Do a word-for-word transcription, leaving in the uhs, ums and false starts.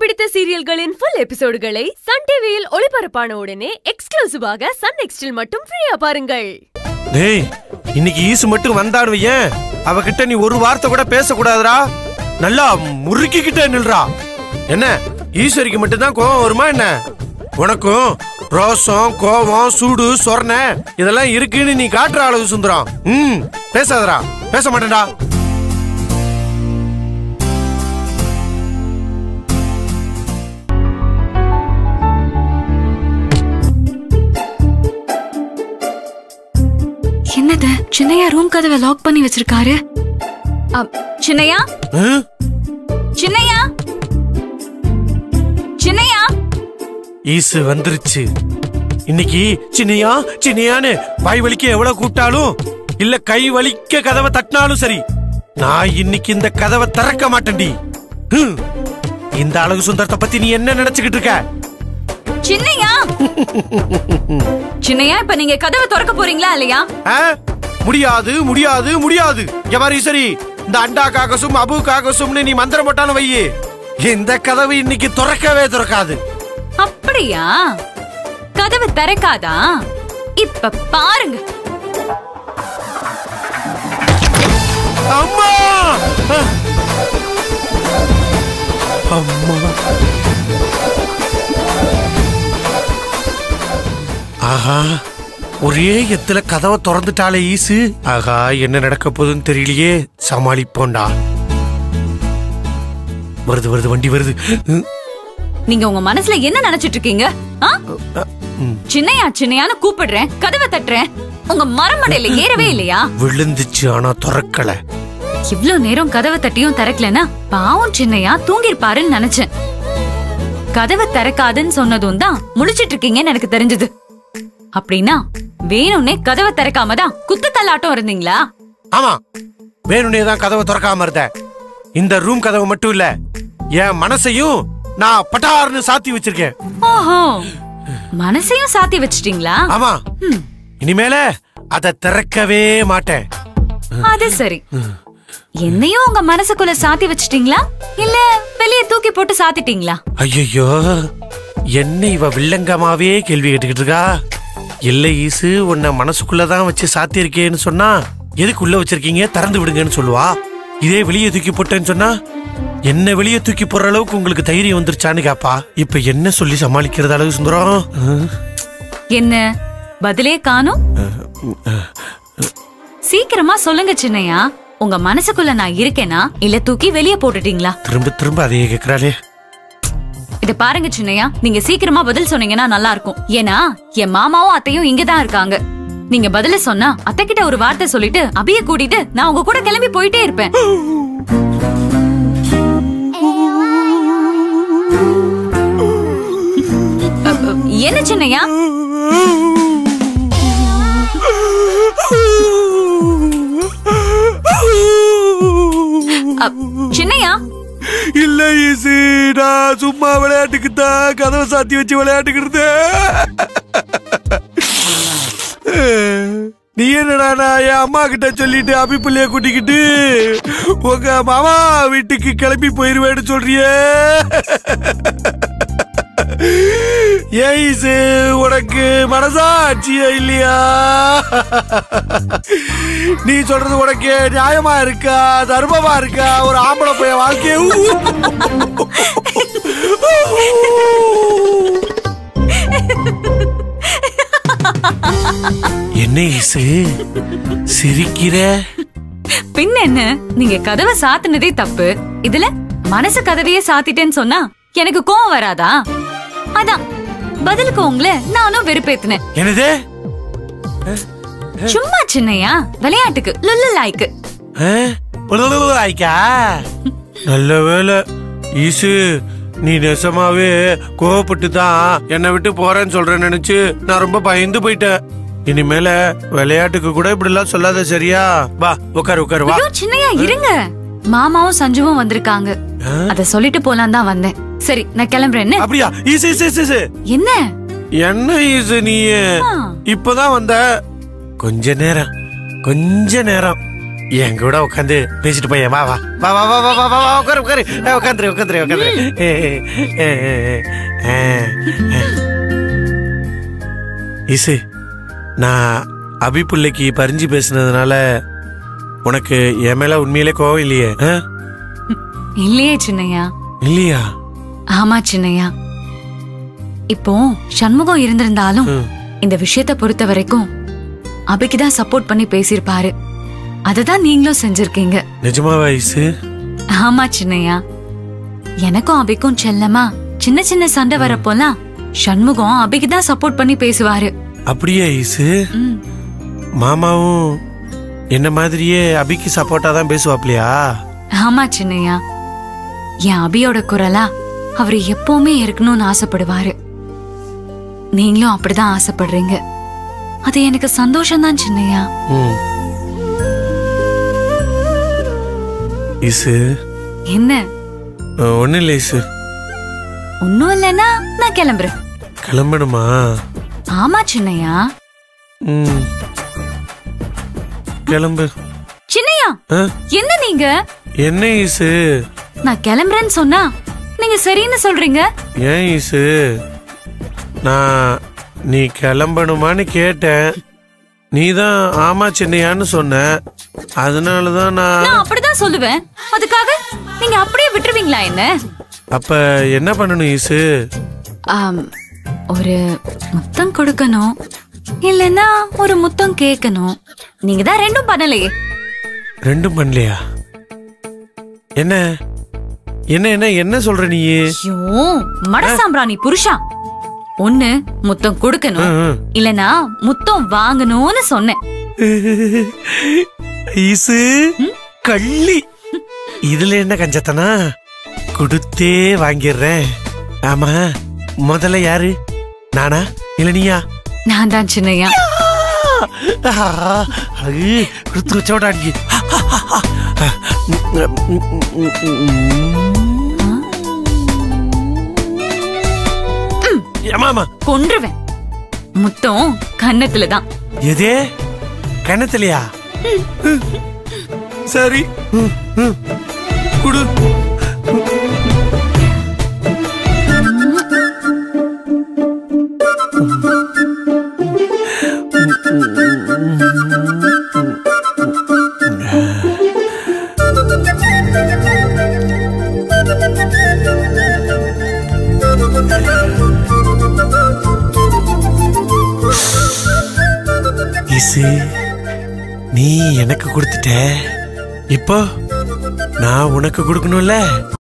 பிடித்த சீரியல்களின் full எபிசோடுகளை Sun டிவியில் ஒளிபரப்பான உடனே எக்ஸ்க்ளூசிவாக சன் நெக்ஸ்டில் மட்டும் ஃப்ரீயா பாருங்கள். டேய், இன்னைக்கு ஈசு மட்டும் வந்தாடுவியே, அவகிட்ட நீ ஒரு வார்த்தை கூட பேசக்கூடாதுடா. நல்லா முறுக்கிக்கிட்டே நில்றா. என்ன ஈஸ்வரிக்கு மட்டும்தான் கோவம் வருமா என்ன? உனக்கும் ரோசம், கோவம், சூடு, சொர்ண இதெல்லாம் இருக்குன்னு நீ காட்டுற அளவு சுந்தரம். ம் பேசாதடா. பேச மாட்டேன்டா. என்னது சின்னையா ரூம் கதவை லாக் பண்ணி வச்சிருக்காரு? சின்னையா சின்னையா சின்னையா ஈசு வந்துருச்சு. இன்னைக்கு சின்னையா சின்னையான்னு வாய் வலிக்க எவ்வளவு கூப்பிட்டாலும் இல்ல கை வலிக்க கதவை தட்டினாலும் சரி, நான் இன்னைக்கு இந்த கதவை திறக்க மாட்டேன்டி. இந்த அழகு சுந்தரத்தை பத்தி நீ என்ன நினைச்சுக்கிட்டு இருக்க? சின்னையா சின்னையா இப்ப நீங்க கதவை திறக்க போறீங்களா இல்லையா? முடியாது முடியாது முடியாது. எவாரி சரி, இந்த அண்டா காகசும் அபு காகசும்னு நீ மந்திரம் போட்டாலும் வையே, இந்த கதவு இன்னைக்கு திறக்கவே திறக்காது. அப்படியா? கதவு திறக்காதா? இப்ப பாருங்க. அம்மா அம்மா ஆஹா, ஒரே எத்துல கதவை திறந்துட்டாலே ஈசு. ஆஹா, என்ன நடக்க போகுதுன்னு தெரியலையே. சமாளிப்போண்டா. வருது வருது வண்டி வருது. நீங்க உங்க மனசுல என்ன நினைச்சிட்டு இருக்கீங்க? சின்னையா சின்னையான்னு கூப்பிடுறேன், கதவை தட்டுறேன், உங்க மரமடையில ஏறவே இல்லையா? விழுந்துச்சு, ஆனா திறக்கல. இவ்ளோ நேரம் கதவை தட்டியும் திறக்கலனா பாவம் சின்னையா தூங்கிருப்பாருன்னு நினைச்சேன். கதவை திறக்காதுன்னு சொன்னதும் தான் முழிச்சிட்டு இருக்கீங்கன்னு எனக்கு தெரிஞ்சது. அப்படின்னா வேணும்னே கதவை திறக்காம தான் குத்து தள்ளாட்டம் இருந்தீங்களா? ஆமா, வேணும்னே தான் கதவை திறக்காம இருந்தேன். இந்த ரூம் கதவை மட்டும் இல்ல, என் மனசையும் நான் பட்டார்னு சாத்தி வச்சிருக்கேன். ஓஹோ, மனசையும் சாத்தி வச்சிட்டீங்களா? ஆமா, இனிமேல அத திறக்கவே மாட்டேன். அது சரி, என்னையும் உங்க மனசுக்குள்ள சாத்தி வச்சிட்டீங்களா இல்ல வெளியே தூக்கி போட்டு சாத்திட்டீங்களா? ஐயோ, என்ன இவ வில்லங்கமாவே கேள்வி கேட்டுக்கிட்டு இருக்கா. இல்ல ஈசு, உன்னை மனசுக்குள்ளதான் வச்சு சாத்தி இருக்கேன்னு சொன்னா எதுக்கு உள்ள வச்சிருக்கீங்க, திறந்து விடுங்கன்னு சொல்லுவா. இதே வெளியே தூக்கி போட்டேன்னு சொன்னா என்ன வெளியே தூக்கி போற அளவுக்கு உங்களுக்கு தைரியம் வந்துருச்சான்னு கேப்பா. இப்ப என்ன சொல்லி சமாளிக்கிறது அழகு சுந்தரம்? என்ன பதிலே காணோம்? சீக்கிரமா சொல்லுங்க சின்னையா, உங்க மனசுக்குள்ள நான் இருக்கேனா இல்ல தூக்கி வெளியே போட்டுட்டீங்களா? திரும்ப திரும்ப அதையே கேக்குறாளே. இத பாருங்க சின்னையா, நீங்க சீக்கிரமா பதில் சொன்னீங்கன்னா நல்லா இருக்கும். ஏன்னா என் மாமாவும் அத்தையும் இங்கதான் இருக்காங்க. நீங்க பதில சொன்னா அத்தை கிட்ட ஒரு வார்த்தை சொல்லிட்டு அபிய கூட்டிட்டு நான் உங்க கூட கிளம்பி போயிட்டே இருப்பேன். என்ன சின்னையா? சின்னையா இல்ல ஈசு, நான் சும்மா விளையாட்டுக்கு தான் கதவை சாத்தி வச்சு விளையாட்டுக்கிட்டு. நீ என்னடா நான் என் அம்மா கிட்ட சொல்லிட்டு அபி பிள்ளைய கூட்டிக்கிட்டு உங்க மாமா வீட்டுக்கு கிளம்பி போயிருவேன்னு சொல்றியே. ஏசு, உனக்கு மனசாட்சியா இல்லையா? நீ சொல்றது உனக்கு நியாயமா இருக்கா, தர்மமா இருக்கா? ஒரு ஆம்பளை போய் வாழ்க்கைய என்ன ஈசு சிரிக்கிற? பின்ன என்ன, நீங்க கதவை சாத்தினதே தப்பு, இதுல மனசு கதவையே சாத்திட்டேன்னு சொன்னா எனக்கு கோவம் வராதா? அதான் பதிலுக்கு உங்களை நானும் வெறுப்பேத்தினேன். என்னது? சும்மா சின்னையா விளையாட்டுக்கு லுல்லு லாய்க்கு. நல்ல வேலை ஈசு, நீ நெசமாவே கோவப்பட்டு தான் என்னை விட்டு போறேன்னு சொல்றேன்னு நினைச்சு நான் ரொம்ப பயந்து போயிட்டேன். இனிமேல விளையாட்டுக்கு கூட இப்படி எல்லாம் சொல்லாத, சரியா? வா உட்காரு உட்காரு வா. சின்னையா இருங்க, மாமாவும் சஞ்சுவும் வந்திருக்காங்க, அத சொல்லிட்டு போலாம் தான் வந்தேன். சரி நான் கிளம்புறேன். அப்படியா? ஈசு ஈசு என்ன என்ன ஈசு, நீ இப்பதான் வந்த? கொஞ்ச நேரம் கொஞ்ச நேரம் என் கூட உட்காந்து பேசிட்டு போய் வா வா வா வா வா வா வா வா வா உட்காரு உட்காரு உட்காந்துரு உட்காந்துரு உட்காந்துரு இசு, நான் அபி பிள்ளைக்கு பறிஞ்சு பேசினதுனால உனக்கு என் மேல உண்மையிலே கோவம் இல்லையே? இல்லையே சின்னையா. இல்லையா? ஆமா சின்னையா. இப்போ சண்முகம் இருந்திருந்தாலும் இந்த விஷயத்தை பொறுத்த வரைக்கும் அபிக்குதான் சப்போர்ட் பண்ணி பேசிருப்பாரு. அததான் நீங்களும் செஞ்சிருக்கீங்க. நிஜமாவா இசு? ஆமா சின்னையா. எனக்கும் அபிக்கும் செல்லமா சின்ன சின்ன சண்டை வரப்போலாம் சண்முகம் அபிக்குதான் சப்போர்ட் பண்ணி பேசுவாரு. அப்படியே இசு? மாமாவும் என்ன மாதிரியே அபிக்கு சப்போர்ட்டா தான் பேசுவாப்லையா? ஆமா சின்னையா. என் அபியோட குரலா அவரு எப்பவுமே இருக்கணும்னு ஆசைப்படுவாரு. நீங்களும் அப்படிதான் ஆசைப்படுறீங்க. அது எனக்கு சந்தோஷம்தான் சின்னையா. இசு, என்ன? ஒண்ணு இல்ல இசு. ஒன்னும் இல்லைன்னா நான் கிளம்புறேன். கிளம்பணுமா? ஆமா சின்னையா. ம், கிளம்பு. சின்னையா, என்ன நீங்க? என்ன இசு? நான் கிளம்புறேன்னு சொன்னா நீங்க சரின்னு சொல்றீங்க. ஏன் இசு? நான் நீ கிளம்பணுமான்னு கேட்டேன். நீதான் ஆமா சின்னையான்னு சொன்ன. அதனாலதான் நான் நான் அப்படிதான் சொல்லுவேன். அதுக்காக நீங்க அப்படியே விட்டுருவீங்களா என்ன? அப்ப என்ன பண்ணணும் இசு? ஒரு முத்தம் கொடுக்கணும், இல்லன்னா ஒரு முத்தம் கேட்கணும். நீங்க தான் ரெண்டும் பண்ணலையே. ரெண்டும் பண்ணலையா? என்ன என்ன என்ன என்ன சொல்ற நீ? ஐயோ மடசாம்பிராணி புருஷா. ஒண்ணு முத்தம் கொடுக்கணும், இல்லனா முத்தம் வாங்கணும்னு சொன்னேன். இசு கள்ளி, இதுல என்ன கஞ்சத்தனா? கொடுத்தே வாங்கிடுறேன். ஆமா, முதல்ல யாரு, நானா இல்ல நீயா? நான் தான் சின்னையா. கொடுத்து வச்சோடா நீ. கொன்றுவேன். முத்தம் கன்னத்துலதான். எதே கன்னத்துலயா? சரி குடு. இசு, நீ எனக்கு கொடுத்துட்ட, இப்போ நான் உனக்கு கொடுக்கணும்ல.